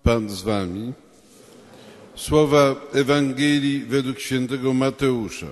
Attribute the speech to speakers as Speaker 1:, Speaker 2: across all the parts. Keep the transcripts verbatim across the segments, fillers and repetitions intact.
Speaker 1: Pan z wami. Słowa Ewangelii według świętego Mateusza.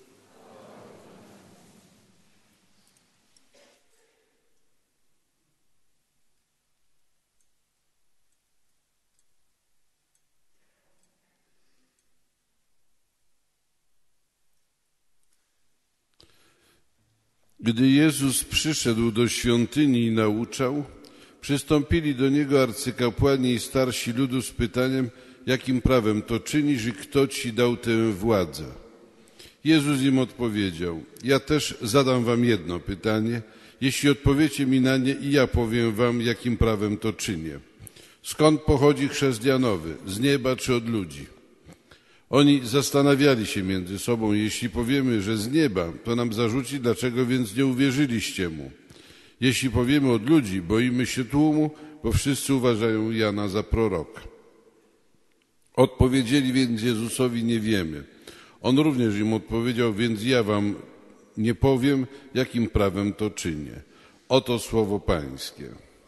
Speaker 1: Gdy Jezus przyszedł do świątyni i nauczał, przystąpili do Niego arcykapłani i starsi ludu z pytaniem, jakim prawem to czynisz i kto Ci dał tę władzę. Jezus im odpowiedział, ja też zadam wam jedno pytanie. Jeśli odpowiecie mi na nie i ja powiem wam, jakim prawem to czynię. Skąd pochodzi chrzest Janowy? Z nieba czy od ludzi? Oni zastanawiali się między sobą, jeśli powiemy, że z nieba, to nam zarzuci, dlaczego więc nie uwierzyliście mu. Jeśli powiemy od ludzi, boimy się tłumu, bo wszyscy uważają Jana za proroka. Odpowiedzieli więc Jezusowi, nie wiemy. On również im odpowiedział, więc ja wam nie powiem, jakim prawem to czynię. Oto słowo Pańskie.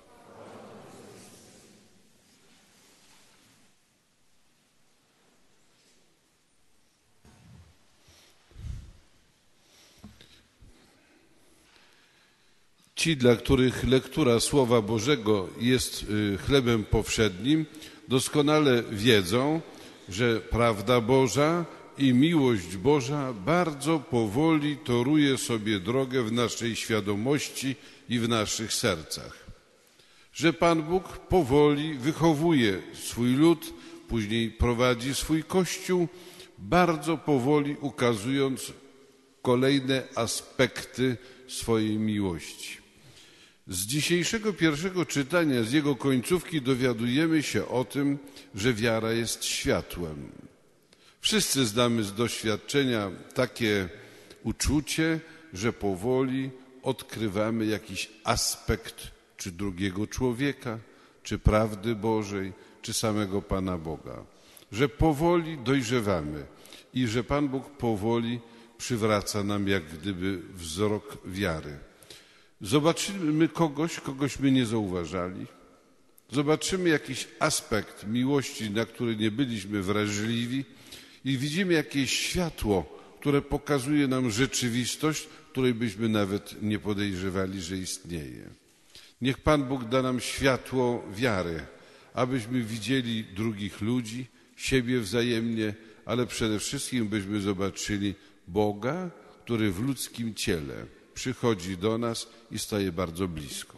Speaker 1: Ci, dla których lektura Słowa Bożego jest chlebem powszednim, doskonale wiedzą, że prawda Boża i miłość Boża bardzo powoli toruje sobie drogę w naszej świadomości i w naszych sercach. Że Pan Bóg powoli wychowuje swój lud, później prowadzi swój Kościół, bardzo powoli ukazując kolejne aspekty swojej miłości. Z dzisiejszego pierwszego czytania, z jego końcówki dowiadujemy się o tym, że wiara jest światłem. Wszyscy znamy z doświadczenia takie uczucie, że powoli odkrywamy jakiś aspekt czy drugiego człowieka, czy prawdy Bożej, czy samego Pana Boga. Że powoli dojrzewamy i że Pan Bóg powoli przywraca nam jak gdyby wzrok wiary. Zobaczymy kogoś, kogośmy nie zauważali. Zobaczymy jakiś aspekt miłości, na który nie byliśmy wrażliwi i widzimy jakieś światło, które pokazuje nam rzeczywistość, której byśmy nawet nie podejrzewali, że istnieje. Niech Pan Bóg da nam światło wiary, abyśmy widzieli drugich ludzi, siebie wzajemnie, ale przede wszystkim byśmy zobaczyli Boga, który w ludzkim ciele przychodzi do nas i staje bardzo blisko.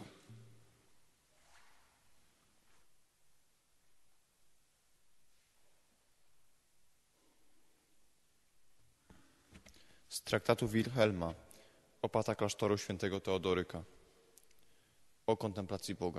Speaker 2: Z traktatu Wilhelma, opata klasztoru świętego Teodoryka, o kontemplacji Boga.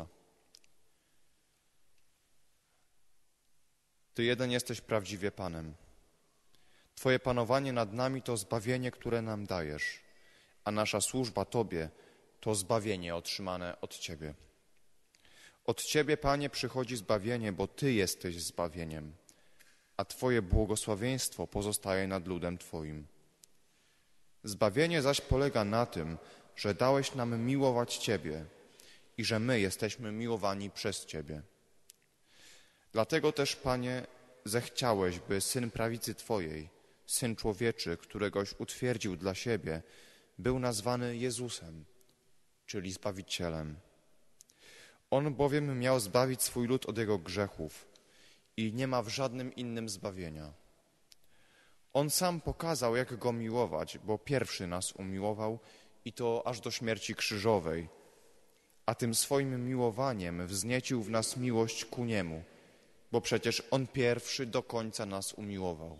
Speaker 2: Ty jeden jesteś prawdziwie Panem. Twoje panowanie nad nami to zbawienie, które nam dajesz, a nasza służba Tobie to zbawienie otrzymane od Ciebie. Od Ciebie, Panie, przychodzi zbawienie, bo Ty jesteś zbawieniem, a Twoje błogosławieństwo pozostaje nad ludem Twoim. Zbawienie zaś polega na tym, że dałeś nam miłować Ciebie i że my jesteśmy miłowani przez Ciebie. Dlatego też, Panie, zechciałeś, by Syn prawicy Twojej, Syn Człowieczy, któregoś utwierdził dla siebie, był nazwany Jezusem, czyli Zbawicielem. On bowiem miał zbawić swój lud od jego grzechów i nie ma w żadnym innym zbawienia. On sam pokazał, jak Go miłować, bo pierwszy nas umiłował i to aż do śmierci krzyżowej, a tym swoim miłowaniem wzniecił w nas miłość ku Niemu, bo przecież On pierwszy do końca nas umiłował.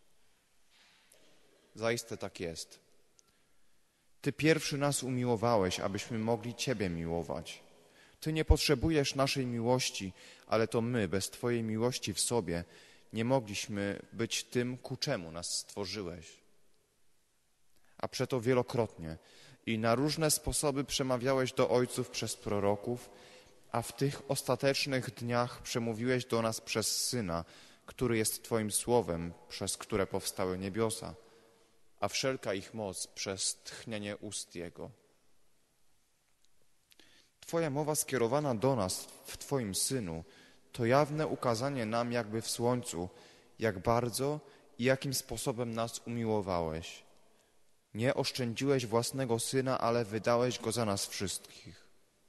Speaker 2: Zaiste tak jest. Ty pierwszy nas umiłowałeś, abyśmy mogli Ciebie miłować. Ty nie potrzebujesz naszej miłości, ale to my, bez Twojej miłości w sobie, nie mogliśmy być tym, ku czemu nas stworzyłeś. A przeto wielokrotnie i na różne sposoby przemawiałeś do ojców przez proroków, a w tych ostatecznych dniach przemówiłeś do nas przez Syna, który jest Twoim słowem, przez które powstały niebiosa, a wszelka ich moc przez tchnienie ust Jego. Twoja mowa skierowana do nas w Twoim Synu to jawne ukazanie nam jakby w słońcu, jak bardzo i jakim sposobem nas umiłowałeś. Nie oszczędziłeś własnego Syna, ale wydałeś Go za nas wszystkich.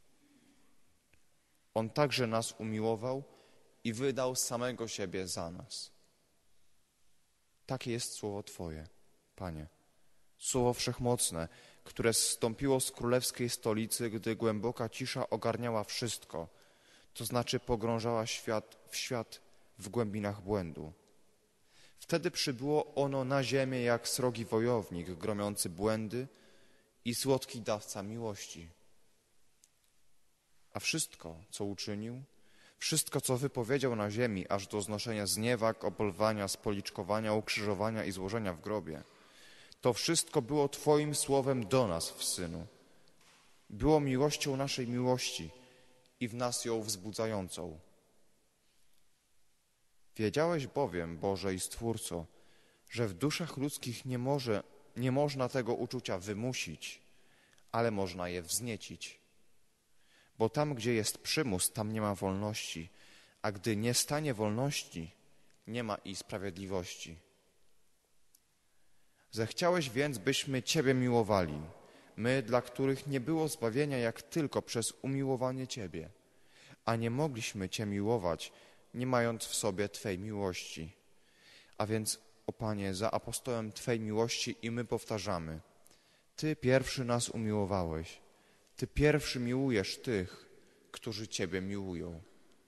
Speaker 2: On także nas umiłował i wydał samego siebie za nas. Takie jest słowo Twoje, Panie. Słowo wszechmocne, które zstąpiło z królewskiej stolicy, gdy głęboka cisza ogarniała wszystko, to znaczy pogrążała świat w świat w głębinach błędu. Wtedy przybyło ono na ziemię jak srogi wojownik, gromiący błędy i słodki dawca miłości. A wszystko, co uczynił, wszystko, co wypowiedział na ziemi, aż do znoszenia zniewag, obelwania, spoliczkowania, ukrzyżowania i złożenia w grobie, to wszystko było Twoim słowem do nas w Synu. Było miłością naszej miłości i w nas ją wzbudzającą. Wiedziałeś bowiem, Boże i Stwórco, że w duszach ludzkich nie może, nie można tego uczucia wymusić, ale można je wzniecić. Bo tam, gdzie jest przymus, tam nie ma wolności, a gdy nie stanie wolności, nie ma i sprawiedliwości. Zechciałeś więc, byśmy Ciebie miłowali, my, dla których nie było zbawienia jak tylko przez umiłowanie Ciebie, a nie mogliśmy Cię miłować, nie mając w sobie Twej miłości. A więc, o Panie, za apostołem Twej miłości i my powtarzamy: Ty pierwszy nas umiłowałeś, Ty pierwszy miłujesz tych, którzy Ciebie miłują.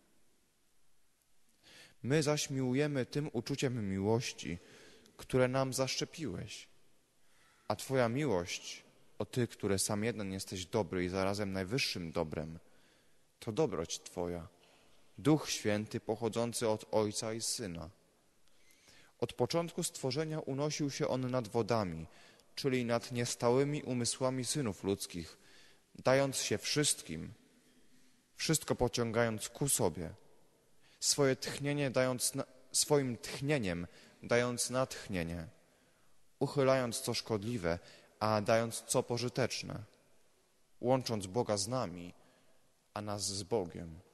Speaker 2: My zaś miłujemy tym uczuciem miłości, które nam zaszczepiłeś. A Twoja miłość, o Ty, który sam jeden jesteś dobry i zarazem najwyższym dobrem, to dobroć Twoja, Duch Święty pochodzący od Ojca i Syna. Od początku stworzenia unosił się On nad wodami, czyli nad niestałymi umysłami synów ludzkich, dając się wszystkim, wszystko pociągając ku sobie, swoje tchnienie dając na, swoim tchnieniem dając natchnienie, uchylając co szkodliwe, a dając co pożyteczne, łącząc Boga z nami, a nas z Bogiem.